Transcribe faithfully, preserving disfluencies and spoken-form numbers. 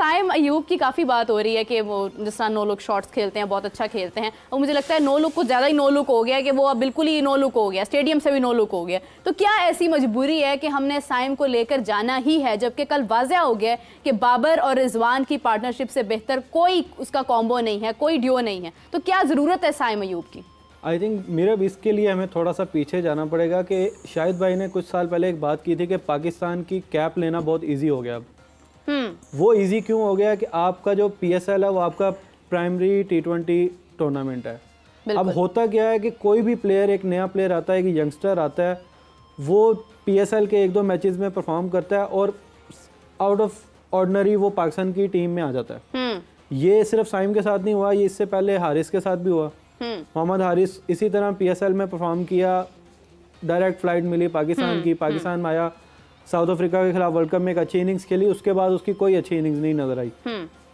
साइम अयूब की काफ़ी बात हो रही है कि वो जिस तरह नो लुक शॉट्स खेलते हैं, बहुत अच्छा खेलते हैं, और मुझे लगता है नो लुक कुछ ज़्यादा ही नो लुक हो गया है कि वो अब बिल्कुल ही नो लुक हो गया, स्टेडियम से भी नो लुक हो गया। तो क्या ऐसी मजबूरी है कि हमने साइम को लेकर जाना ही है, जबकि कल वाज़ह हो गया कि बाबर और रिजवान की पार्टनरशिप से बेहतर कोई उसका कॉम्बो नहीं है, कोई ड्यो नहीं है, तो क्या ज़रूरत है साइम अयूब की? आई थिंक मेरा भी इसके लिए हमें थोड़ा सा पीछे जाना पड़ेगा कि शाहिद भाई ने कुछ साल पहले एक बात की थी कि पाकिस्तान की कैप लेना बहुत ईजी हो गया। हम्म वो इजी क्यों हो गया कि आपका जो पीएसएल है वो आपका प्राइमरी टी ट्वेंटी टूर्नामेंट है। अब होता क्या है कि कोई भी प्लेयर, एक नया प्लेयर आता है, कि यंगस्टर आता है, वो पीएसएल के एक दो मैचेस में परफॉर्म करता है और आउट ऑफ ऑर्डिनरी वो पाकिस्तान की टीम में आ जाता है। ये सिर्फ साइम के साथ नहीं हुआ, ये इससे पहले हारिस के साथ भी हुआ। मोहम्मद हारिस इसी तरह पीएसएल में परफॉर्म किया, डायरेक्ट फ्लाइट मिली पाकिस्तान की, पाकिस्तान में आया, साउथ अफ्रीका के खिलाफ वर्ल्ड कप में एक अच्छी इनिंग्स खेली, उसके बाद उसकी कोई अच्छी इनिंग्स नहीं नजर आई।